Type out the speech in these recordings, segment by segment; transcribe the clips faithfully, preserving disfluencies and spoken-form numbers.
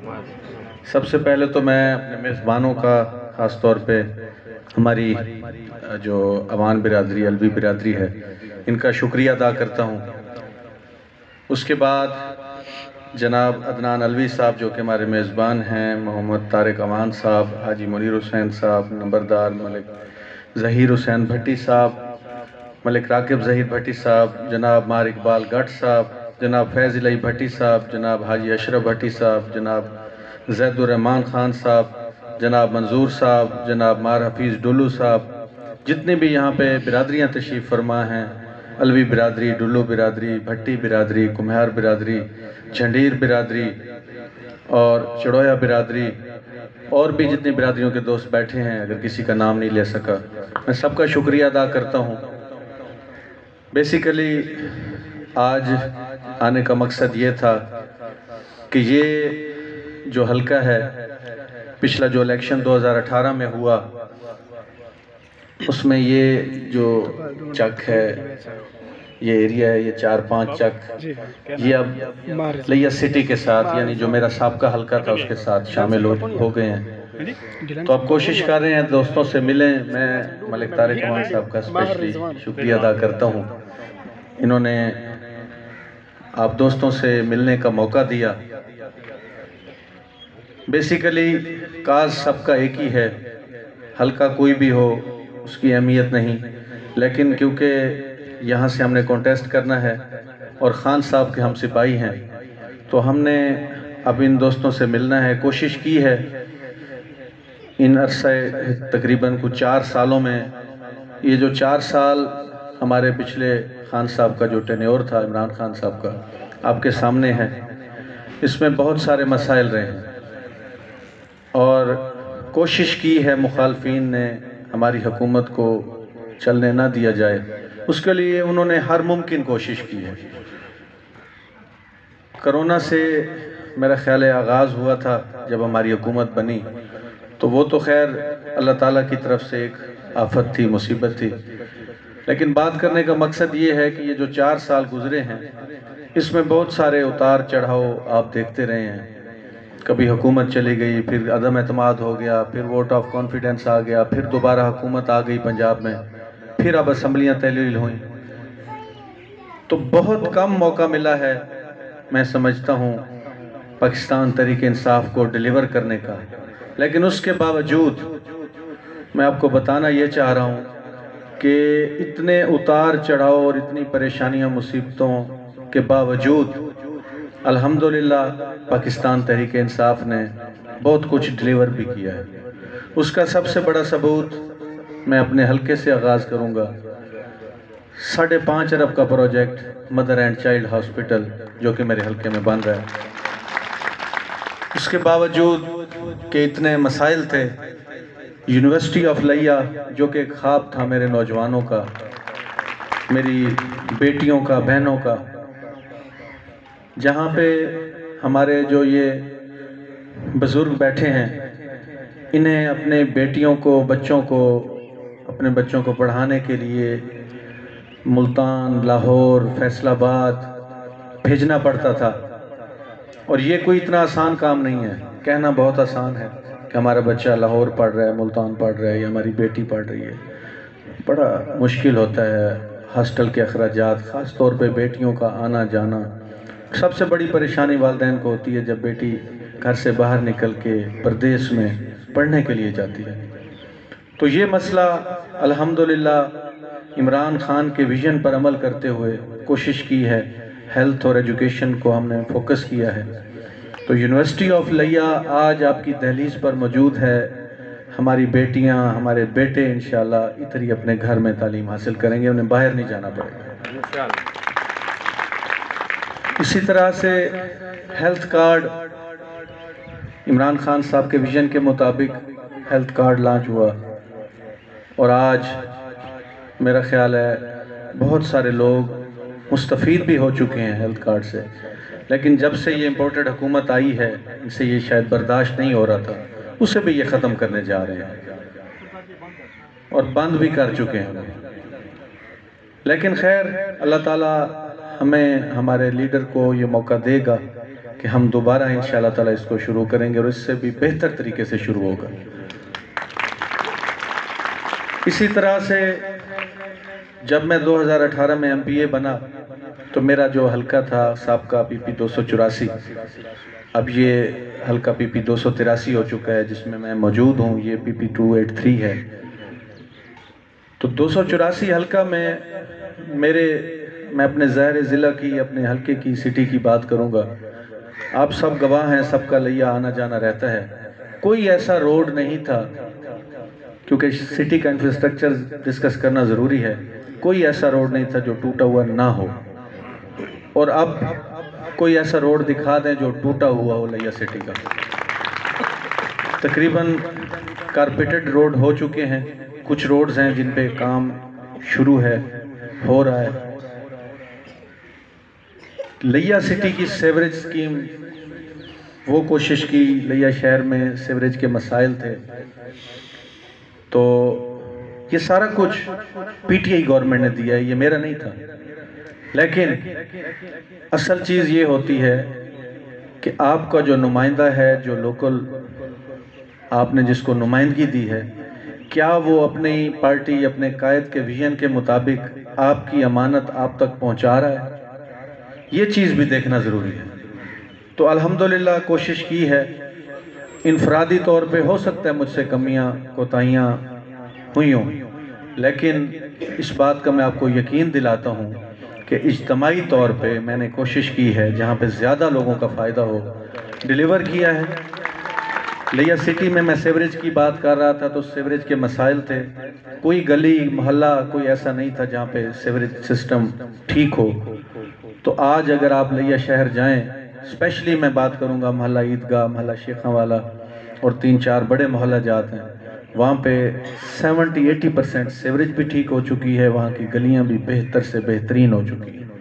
سب سے پہلے تو میں اپنے میزبانوں کا خاص طور پہ ہماری جو عوان برادری علوی برادری ہے ان کا شکریہ ادا کرتا ہوں۔ اس کے بعد جناب عدنان علوی صاحب جو کہ ہمارے میزبان ہیں، محمد طارق عوان صاحب، حاجی منیر حسین صاحب، نمبردار ملک ظہیر حسین بھٹی صاحب، ملک راکب ظہیر بھٹی صاحب، جناب مار اقبال گھٹ صاحب، جناب فیض الہی بھٹی صاحب، جناب حاجی اشرف بھٹی صاحب، جناب زید الرحمان خان صاحب، جناب منظور صاحب، جناب مار حفیظ ڈلو صاحب، جتنے بھی یہاں پہ برادریاں تشریف فرما ہیں، علوی برادری، ڈلو برادری، بھٹی برادری، کمہار برادری، جھنڈیر برادری اور چڑویا برادری، اور بھی جتنی برادریوں کے دوست بیٹھے ہیں، اگر کسی کا نام نہیں لے سکا میں سب کا شکریہ ادا کرتا ہوں۔ بیسیکلی آج آنے کا مقصد یہ تھا کہ یہ جو حلقہ ہے پچھلا جو الیکشن دو ہزار اٹھارہ میں ہوا اس میں یہ جو چک ہے، یہ ایریا ہے، یہ چار پانچ چک یہ اب لیا سٹی کے ساتھ، یعنی جو میرا سابقہ حلقہ تھا اس کے ساتھ شامل ہو گئے ہیں۔ تو اب کوشش کر رہے ہیں دوستوں سے ملیں۔ میں ملک طارق عوان صاحب کا اسپیشلی شکریہ ادا کرتا ہوں، انہوں نے آپ دوستوں سے ملنے کا موقع دیا۔ بیسیکلی کاز سب کا ایک ہی ہے، حلقہ کوئی بھی ہو اس کی اہمیت نہیں، لیکن کیونکہ یہاں سے ہم نے کانٹیسٹ کرنا ہے اور خان صاحب کے ہم سپاہی ہیں تو ہم نے اب ان دوستوں سے ملنا ہے۔ کوشش کی ہے ان عرصہ تقریباً کچھ چار سالوں میں، یہ جو چار سال ہمارے پچھلے خان صاحب کا جو ٹینیور تھا، عمران خان صاحب کا، آپ کے سامنے ہے، اس میں بہت سارے مسائل رہے ہیں اور کوشش کی ہے مخالفین نے ہماری حکومت کو چلنے نہ دیا جائے، اس کے لیے انہوں نے ہر ممکن کوشش کی ہے۔ کرونا سے میرا خیال ہے آغاز ہوا تھا جب ہماری حکومت بنی، تو وہ تو خیر اللہ تعالیٰ کی طرف سے ایک آفت تھی، مصیبت تھی، لیکن بات کرنے کا مقصد یہ ہے کہ یہ جو چار سال گزرے ہیں اس میں بہت سارے اتار چڑھاؤ آپ دیکھتے رہے ہیں۔ کبھی حکومت چلی گئی، پھر عدم اعتماد ہو گیا، پھر ووٹ آف کانفیڈنس آ گیا، پھر دوبارہ حکومت آ گئی پنجاب میں، پھر اب اسمبلیاں تحلیل ہوئیں، تو بہت کم موقع ملا ہے میں سمجھتا ہوں پاکستان تحریک انصاف کو ڈیلیور کرنے کا، لیکن اس کے باوجود میں آپ کو بتانا یہ چاہ رہا ہوں کہ اتنے اتار چڑھاؤ اور اتنی پریشانیاں مصیبتوں کے باوجود الحمدللہ پاکستان تحریک انصاف نے بہت کچھ ڈیلیور بھی کیا ہے۔ اس کا سب سے بڑا ثبوت میں اپنے حلقے سے آغاز کروں گا۔ ساڑھے پانچ ارب کا project mother and child hospital جو کہ میرے حلقے میں بن رہا ہے، اس کے باوجود کہ اتنے مسائل تھے، یونیورسٹی آف لیا جو کہ ایک خواب تھا میرے نوجوانوں کا، میری بیٹیوں کا، بہنوں کا، جہاں پہ ہمارے جو یہ بزرگ بیٹھے ہیں انہیں اپنے بیٹیوں کو، بچوں کو، اپنے بچوں کو پڑھانے کے لیے ملتان، لاہور، فیصل آباد بھیجنا پڑتا تھا، اور یہ کوئی اتنا آسان کام نہیں ہے۔ کہنا بہت آسان ہے کہ ہمارا بچہ لاہور پڑھ رہا ہے، ملتان پڑھ رہا ہے، یا ہماری بیٹی پڑھ رہی ہے، بڑا مشکل ہوتا ہے۔ ہاسٹل کے اخراجات، خاص طور پہ بیٹیوں کا آنا جانا، سب سے بڑی پریشانی والدین کو ہوتی ہے جب بیٹی گھر سے باہر نکل کے پردیس میں پڑھنے کے لیے جاتی ہے۔ تو یہ مسئلہ الحمدللہ عمران خان کے ویژن پر عمل کرتے ہوئے کوشش کی ہے، ہیلتھ اور ایجوکیشن کو ہم نے فوکس کیا ہے۔ تو یونیورسٹی آف لیا آج آپ کی دہلیز پر موجود ہے۔ ہماری بیٹیاں، ہمارے بیٹے انشاءاللہ ادھر ہی اپنے گھر میں تعلیم حاصل کریں گے، انہیں باہر نہیں جانا پڑے گا۔ اسی طرح سے ہیلتھ کارڈ، عمران خان صاحب کے ویژن کے مطابق ہیلتھ کارڈ لانچ ہوا، اور آج میرا خیال ہے بہت سارے لوگ مستفید بھی ہو چکے ہیں ہیلتھ کارڈ سے، لیکن جب سے یہ امپورٹڈ حکومت آئی ہے ان سے یہ شاید برداشت نہیں ہو رہا تھا، اسے بھی یہ ختم کرنے جا رہے ہیں اور بند بھی کر چکے ہیں۔ لیکن خیر اللہ تعالیٰ ہمیں، ہمارے لیڈر کو یہ موقع دے گا کہ کہ ہم دوبارہ انشاءاللہ تعالی اس کو شروع کریں گے اور اس سے بھی بہتر طریقے سے شروع ہوگا۔ اسی طرح سے جب میں دو ہزار اٹھارہ میں ایم پی اے بنا تو میرا جو حلقہ تھا سابقہ پی پی دو سو چوراسی، اب یہ حلقہ پی پی دو سو تراسی ہو چکا ہے جس میں میں موجود ہوں، یہ P P two eight three ہے۔ تو دو سو چوراسی حلقہ میں میرے میں اپنے ظاہر ضلع کی، اپنے حلقے کی، سٹی کی بات کروں گا۔ آپ سب گواہ ہیں، سب کا لیا آنا جانا رہتا ہے۔ کوئی ایسا روڈ نہیں تھا، کیونکہ سٹی کا انفراسٹرکچر ڈسکس کرنا ضروری ہے، کوئی ایسا روڈ نہیں تھا جو ٹوٹا ہوا نہ ہو۔ اور اب کوئی ایسا روڈ دکھا دیں جو ٹوٹا ہوا ہو لیا سٹی کا۔ تقریباً کارپیٹڈ روڈ ہو چکے ہیں، کچھ روڈز ہیں جن پہ کام شروع ہے، ہو رہا ہے۔ لیا سٹی کی سیوریج سکیم، وہ کوشش کی، لیا شہر میں سیوریج کے مسائل تھے، تو یہ سارا کچھ پی ٹی آئی گورنمنٹ نے دیا ہے، یہ میرا نہیں تھا۔ لیکن اصل چیز یہ ہوتی ہے کہ آپ کا جو نمائندہ ہے، جو لوکل آپ نے جس کو نمائندگی دی ہے، کیا وہ اپنی پارٹی، اپنے قائد کے ویژن کے مطابق آپ کی امانت آپ تک پہنچا رہا ہے؟ یہ چیز بھی دیکھنا ضروری ہے۔ تو الحمدللہ کوشش کی ہے، انفرادی طور پہ ہو سکتا ہے مجھ سے کمیاں کوتاہیاں ہوئی ہوں، لیکن اس بات کا میں آپ کو یقین دلاتا ہوں کہ اجتماعی طور پہ میں نے کوشش کی ہے جہاں پہ زیادہ لوگوں کا فائدہ ہو، ڈیلیور کیا ہے۔ لیا سٹی میں میں سیوریج کی بات کر رہا تھا تو سیوریج کے مسائل تھے، کوئی گلی محلہ کوئی ایسا نہیں تھا جہاں پہ سیوریج سسٹم ٹھیک ہو۔ تو آج اگر آپ لیا شہر جائیں، اسپیشلی میں بات کروں گا محلہ عیدگاہ، محلہ شیخاں والا اور تین چار بڑے محلہ جات ہیں، وہاں پہ سیونٹی ایٹی پرسنٹ سیوریج بھی ٹھیک ہو چکی ہے، وہاں کی گلیاں بھی بہتر سے بہترین ہو چکی ہیں۔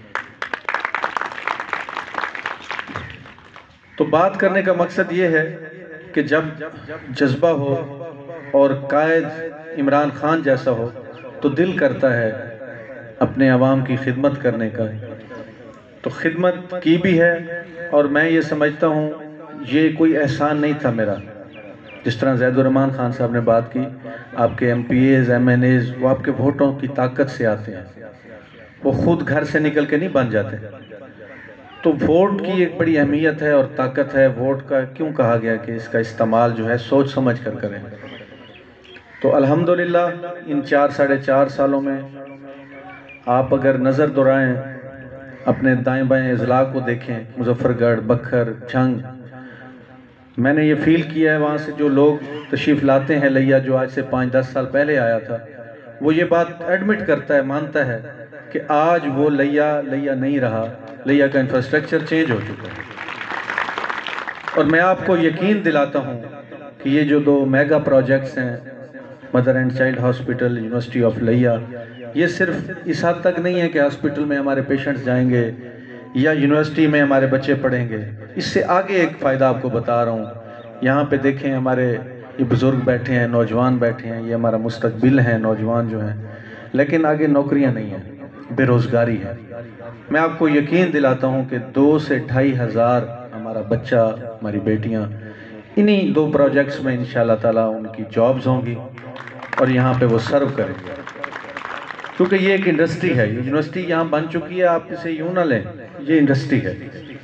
تو بات کرنے کا مقصد یہ ہے کہ جب جذبہ ہو اور قائد عمران خان جیسا ہو تو دل کرتا ہے اپنے عوام کی خدمت کرنے کا۔ تو خدمت کی بھی ہے، اور میں یہ سمجھتا ہوں یہ کوئی احسان نہیں تھا میرا۔ جس طرح زید الرحمن خان صاحب نے بات کی، آپ کے M P As, M N As, وہ آپ کے ووٹوں کی طاقت سے آتے ہیں، وہ خود گھر سے نکل کے نہیں بن جاتے۔ تو ووٹ کی ایک بڑی اہمیت ہے اور طاقت ہے۔ ووٹ کا کیوں کہا گیا کہ اس کا استعمال جو ہے سوچ سمجھ کر کریں۔ تو الحمدللہ ان چار ساڑھے چار سالوں میں آپ اگر نظر دورائیں، اپنے دائیں بائیں اضلاع کو دیکھیں، مظفر گڑھ، بکھر، جھنگ، میں نے یہ فیل کیا ہے وہاں سے جو لوگ تشریف لاتے ہیں لیا، جو آج سے پانچ دس سال پہلے آیا تھا، وہ یہ بات ایڈمٹ کرتا ہے، مانتا ہے کہ آج وہ لیا لیا نہیں رہا، لیا کا انفراسٹرکچر چینج ہو چکا ہے۔ اور میں آپ کو یقین دلاتا ہوں کہ یہ جو دو میگا پروجیکٹس ہیں، mother and child hospital, university of Layyah, یہ صرف اس حد تک نہیں ہے کہ ہاسپٹل میں ہمارے پیشنٹس جائیں گے یا یونیورسٹی میں ہمارے بچے پڑھیں گے۔ اس سے آگے ایک فائدہ آپ کو بتا رہا ہوں۔ یہاں پہ دیکھیں ہمارے یہ بزرگ بیٹھے ہیں، نوجوان بیٹھے ہیں، یہ ہمارا مستقبل ہیں نوجوان جو ہیں، لیکن آگے نوکریاں نہیں ہیں، بے روزگاری ہے۔ میں آپ کو یقین دلاتا ہوں کہ دو سے ڈھائی ہزار ہمارا بچہ، ہماری بیٹیاں انہی دو پروجیکٹس میں انشاءاللہ تعالیٰ ان کی جابز ہوں گی اور یہاں پہ وہ سرو کریں گے، کیونکہ یہ ایک انڈسٹری ہے۔ یونیورسٹی یہاں بن چکی ہے، آپ اسے یوں نہ لیں، یہ انڈسٹری ہے۔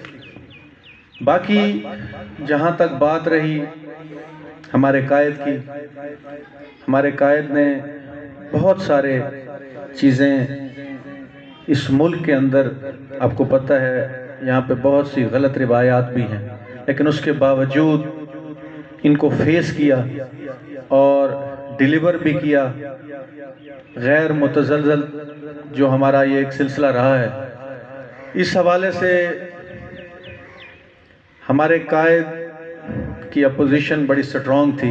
باقی جہاں تک بات رہی ہمارے قائد کی، ہمارے قائد نے بہت سارے چیزیں اس ملک کے اندر، آپ کو پتہ ہے یہاں پہ بہت سی غلط روایات بھی ہیں، لیکن اس کے باوجود ان کو فیس کیا اور ڈیلیور بھی کیا۔ غیر متزلزل جو ہمارا یہ ایک سلسلہ رہا ہے، اس حوالے سے ہمارے قائد کی اپوزیشن بڑی سٹرونگ تھی،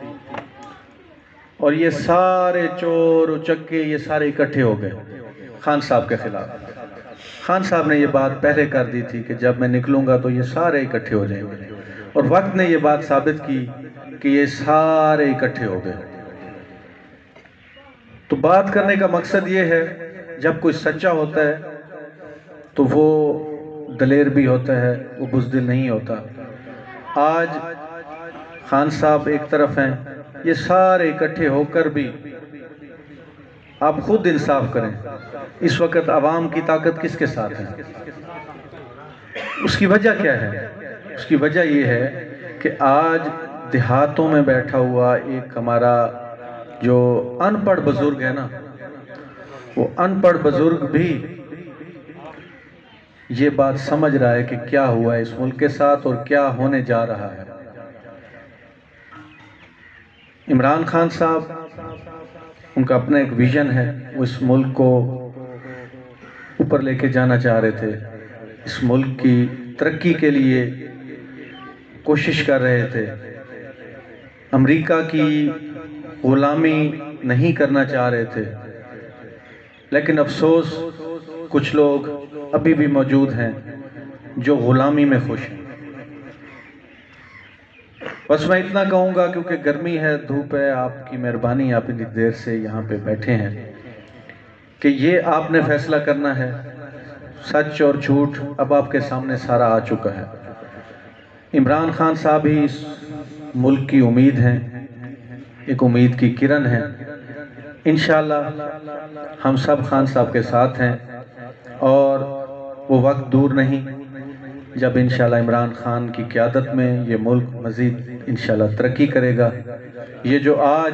اور یہ سارے چور اچکے یہ سارے اکٹھے ہو گئے خان صاحب کے خلاف۔ خان صاحب نے یہ بات پہلے کر دی تھی کہ جب میں نکلوں گا تو یہ سارے اکٹھے ہو جائیں گے، اور وقت نے یہ بات ثابت کی کہ یہ سارے اکٹھے ہو گئے۔ تو بات کرنے کا مقصد یہ ہے، جب کوئی سچا ہوتا ہے تو وہ دلیر بھی ہوتا ہے، وہ بزدل نہیں ہوتا۔ آج خان صاحب ایک طرف ہیں، یہ سارے اکٹھے ہو کر بھی آپ خود انصاف کریں، اس وقت عوام کی طاقت کس کے ساتھ ہے؟ اس کی وجہ کیا ہے؟ اس کی وجہ یہ ہے کہ آج دیہاتوں میں بیٹھا ہوا ایک ہمارا جو ان پڑھ بزرگ ہے نا، وہ ان پڑھ بزرگ بھی یہ بات سمجھ رہا ہے کہ کیا ہوا ہے اس ملک کے ساتھ اور کیا ہونے جا رہا ہے۔ عمران خان صاحب، ان کا اپنا ایک ویژن ہے، وہ اس ملک کو اوپر لے کے جانا چاہ رہے تھے، اس ملک کی ترقی کے لیے کوشش کر رہے تھے، امریکہ کی غلامی نہیں کرنا چاہ رہے تھے، لیکن افسوس کچھ لوگ ابھی بھی موجود ہیں جو غلامی میں خوش ہیں۔ بس میں اتنا کہوں گا کیونکہ گرمی ہے، دھوپ ہے، آپ کی مہربانی، آپ اتنی دیر سے یہاں پہ بیٹھے ہیں کہ یہ آپ نے فیصلہ کرنا ہے، سچ اور جھوٹ اب آپ کے سامنے سارا آ چکا ہے۔ عمران خان صاحب ہی اس ملک کی امید ہیں، ایک امید کی کرن ہے۔ انشاءاللہ ہم سب خان صاحب کے ساتھ ہیں اور وہ وقت دور نہیں جب انشاءاللہ عمران خان کی قیادت میں یہ ملک مزید انشاءاللہ ترقی کرے گا۔ یہ جو آج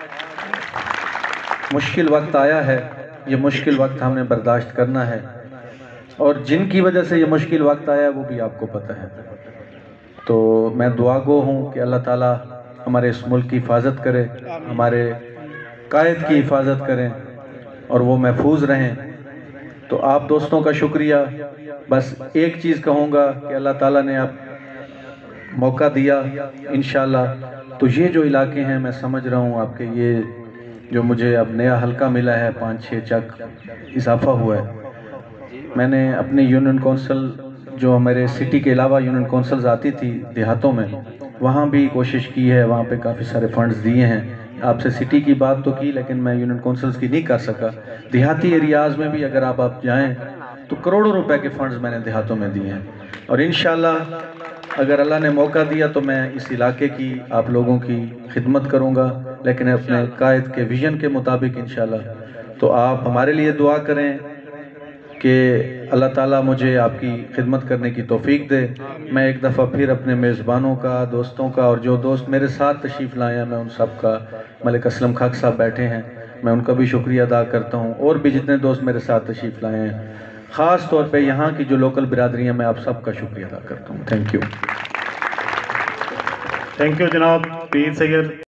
مشکل وقت آیا ہے، یہ مشکل وقت ہم نے برداشت کرنا ہے، اور جن کی وجہ سے یہ مشکل وقت آیا ہے وہ بھی آپ کو پتہ ہے۔ تو میں دعا گو ہوں کہ اللہ تعالیٰ ہمارے اس ملک کی حفاظت کرے، ہمارے قائد کی حفاظت کریں اور وہ محفوظ رہیں۔ تو آپ دوستوں کا شکریہ۔ بس ایک چیز کہوں گا کہ اللہ تعالیٰ نے آپ موقع دیا انشاءاللہ، تو یہ جو علاقے ہیں میں سمجھ رہا ہوں آپ کے، یہ جو مجھے اب نیا حلقہ ملا ہے، پانچ چھ چک اضافہ ہوا ہے، میں نے اپنی یونین کونسل جو ہمارے سٹی کے علاوہ یونین کونسلز آتی تھی دیہاتوں میں، وہاں بھی کوشش کی ہے، وہاں پہ کافی سارے فنڈز دیے ہیں۔ آپ سے سٹی کی بات تو کی لیکن میں یونین کونسلز کی نہیں کر سکا۔ دیہاتی ایریاز میں بھی اگر آپ آپ جائیں تو کروڑوں روپے کے فنڈز میں نے دیہاتوں میں دیے ہیں، اور انشاءاللہ اگر اللہ نے موقع دیا تو میں اس علاقے کی آپ لوگوں کی خدمت کروں گا، لیکن اپنے قائد کے ویژن کے مطابق انشاءاللہ۔ تو آپ ہمارے لیے دعا کریں کہ اللہ تعالیٰ مجھے آپ کی خدمت کرنے کی توفیق دے۔ میں ایک دفعہ پھر اپنے میزبانوں کا، دوستوں کا، اور جو دوست میرے ساتھ تشریف لائے ہیں میں ان سب کا، ملک اسلم خاک صاحب بیٹھے ہیں، میں ان کا بھی شکریہ ادا کرتا ہوں، اور بھی جتنے دوست میرے ساتھ تشریف لائے ہیں، خاص طور پہ یہاں کی جو لوکل برادری ہیں، میں آپ سب کا شکریہ ادا کرتا ہوں۔ Thank you. تھینک یو جناب پیر سید۔